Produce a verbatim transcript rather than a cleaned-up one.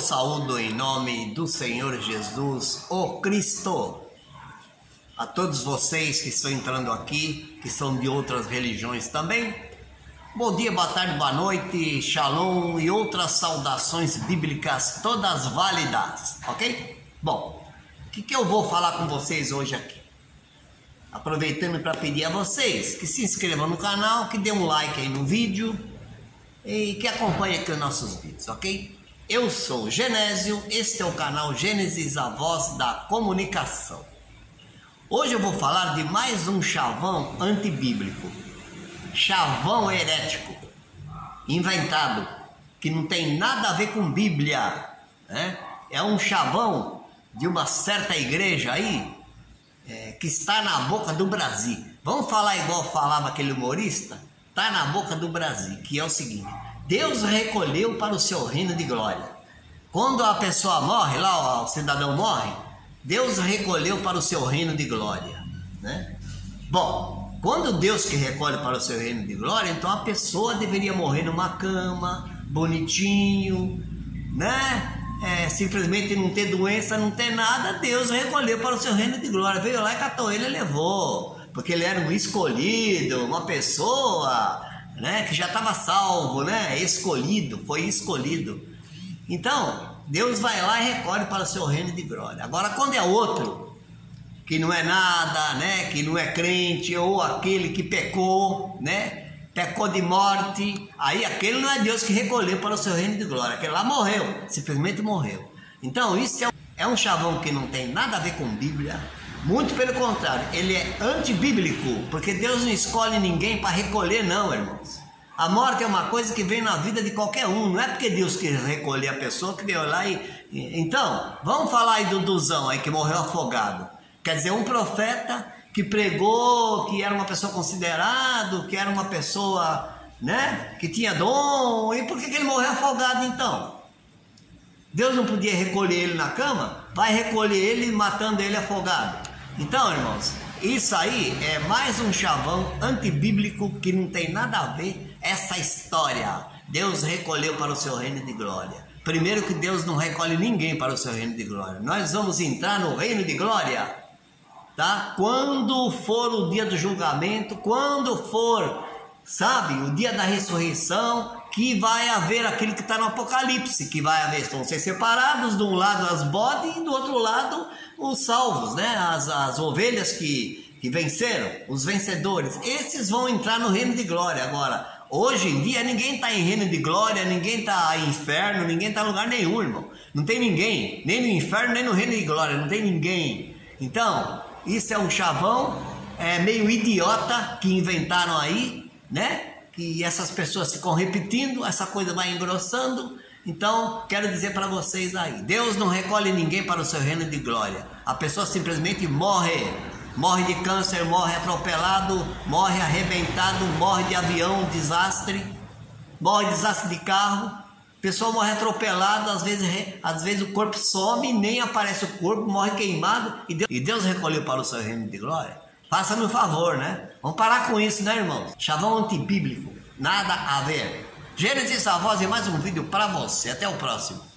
vos saúdo em nome do Senhor Jesus, o Cristo. A todos vocês que estão entrando aqui, que são de outras religiões também, bom dia, boa tarde, boa noite, shalom e outras saudações bíblicas, todas válidas, ok? Bom, o que, que eu vou falar com vocês hoje aqui? Aproveitando para pedir a vocês que se inscrevam no canal, que dê um like aí no vídeo e que acompanhe aqui os nossos vídeos, ok? Eu sou Genésio, este é o canal Gênesis, a voz da comunicação. Hoje eu vou falar de mais um chavão antibíblico, chavão herético, inventado, que não tem nada a ver com Bíblia, né? É um chavão de uma certa igreja aí, é, que está na boca do Brasil. Vamos falar igual falava aquele humorista? Está na boca do Brasil, que é o seguinte: Deus recolheu para o seu reino de glória. Quando a pessoa morre, lá o cidadão morre, Deus recolheu para o seu reino de glória, né? Bom, quando Deus que recolhe para o seu reino de glória, então a pessoa deveria morrer numa cama, bonitinho, né? É, simplesmente não ter doença, não ter nada. Deus recolheu para o seu reino de glória, veio lá e catou ele e levou, porque ele era um escolhido, uma pessoa, né, que já estava salvo, né, escolhido, foi escolhido. Então Deus vai lá e recolhe para o seu reino de glória. Agora, quando é outro que não é nada, né, que não é crente, ou aquele que pecou, né, pecou de morte, aí aquele não é Deus que recolheu para o seu reino de glória, aquele lá morreu, simplesmente morreu. Então isso é um, é um chavão que não tem nada a ver com Bíblia, muito pelo contrário, ele é antibíblico, porque Deus não escolhe ninguém para recolher não, irmãos. A morte é uma coisa que vem na vida de qualquer um, não é porque Deus quis recolher a pessoa que veio lá e... e então, vamos falar aí do Duzão aí que morreu afogado, quer dizer, um profeta que pregou, que era uma pessoa considerada, que era uma pessoa, né, que tinha dom, e por que, que ele morreu afogado então? Deus não podia recolher ele na cama? Vai recolher ele matando ele afogado. Então, irmãos, isso aí é mais um chavão antibíblico que não tem nada a ver essa história. Deus recolheu para o seu reino de glória. Primeiro que Deus não recolhe ninguém para o seu reino de glória. Nós vamos entrar no reino de glória, tá? Quando for o dia do julgamento, quando for, sabe, o dia da ressurreição, que vai haver aquele que está no Apocalipse, que vai haver, vão ser separados, de um lado as bodes e do outro lado os salvos, né? As, as ovelhas que, que venceram, os vencedores, esses vão entrar no reino de glória. Agora, hoje em dia ninguém está em reino de glória, ninguém está em inferno, ninguém está em lugar nenhum, irmão. Não tem ninguém, nem no inferno, nem no reino de glória, não tem ninguém. Então, isso é um chavão é, meio idiota que inventaram aí, né? Que essas pessoas ficam repetindo, essa coisa vai engrossando. Então, quero dizer para vocês aí, Deus não recolhe ninguém para o seu reino de glória. A pessoa simplesmente morre, morre de câncer, morre atropelado, morre arrebentado, morre de avião, desastre, morre de desastre de carro. A pessoa morre atropelada, às vezes, às vezes o corpo some, nem aparece o corpo, morre queimado, e Deus, e Deus recolheu para o seu reino de glória. Faça-me um favor, né? Vamos parar com isso, né, irmãos? Chavão antibíblico, nada a ver. Gênesis, a voz, e mais um vídeo para você. Até o próximo.